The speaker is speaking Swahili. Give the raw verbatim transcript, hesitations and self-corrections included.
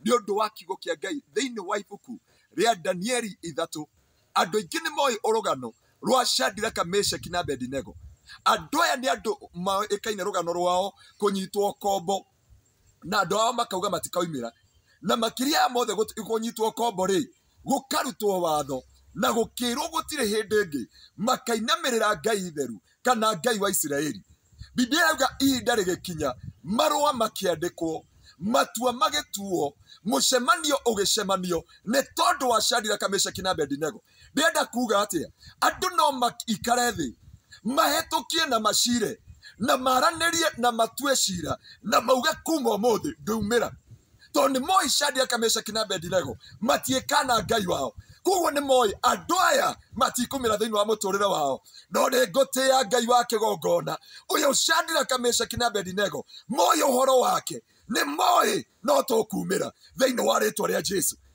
nĩ ũndũ wa kiugo kĩa Ngai thĩinĩ wa ibuku rĩa Danieli ithatũ. Andũ aingĩ nĩ moĩ ũrũgano rwa Shadraka, Meshaki na Abedinego. Andũ aya nĩ andũ moĩkaine rũgano rwao kũnyitwo kombo, na andũ ao makauga matikaumĩra, na makĩria ya mothe kũnyitwo kombo rĩ, gũkarutwo watho na gũkĩrwo gũtirĩ hĩndĩ ĩngĩ makainamĩrĩra Ngai theru kana Ngai wa Isiraeli. Biblia yauga ihinda rĩgĩkinya, marũa makĩandĩkwo, matua magĩtuo, mũcemanio ũgĩcemanio nĩ tondũ wa Shadraka, Meshaki na Abedinego. Ndĩrenda kuuga atĩa? Andũ no maikare thĩ mahĩtũkie na macire na maranĩrie na matue cira na mauge kuma ũmũthĩ ndaumĩra, tondũ nĩ moĩ Shadraka, Meshaki na Abedinego matiĩkana Ngai wao. Koguo nĩ moĩ andũ aya matikũmĩra thĩinĩ wa mũtũrĩre wao, no nĩ ngũtĩĩa Ngai wa kĩgongona. Ũyũ Shadraka, Meshaki na Abedinego moĩ ũhoro wake, nĩ moĩ no tũkumĩra thĩinĩ wa rĩtwa rĩa Jesu.